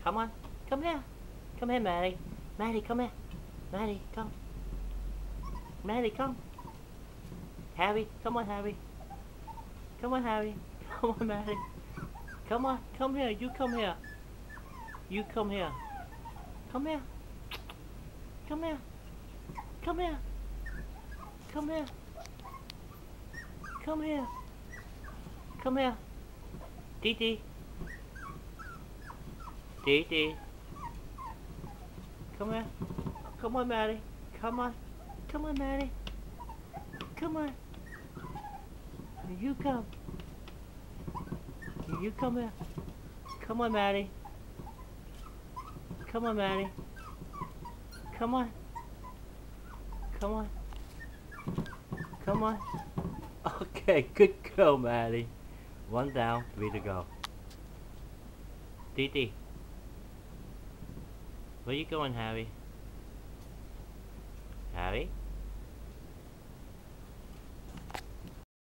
Come on. Come here. Come here, Maddy. Maddy, come here. Maddy, come. Maddy, come. Harry, come on, Harry. Come on, Harry. Come on, Maddy. Come on, come here. You come here. You come here. Come here. Come here. Come here. Come here. Come here. Come here. Dee Dee. Dee Dee. Come here. Come on, Maddy. Come on. Come on, Maddy. Come on. You come. You come here. Come on, Maddy. Come on, Maddy. Come on. Come on. Come on. Okay, good go, Maddy. 1 down, 3 to go. Dee Dee. Where you going, Harry? Harry?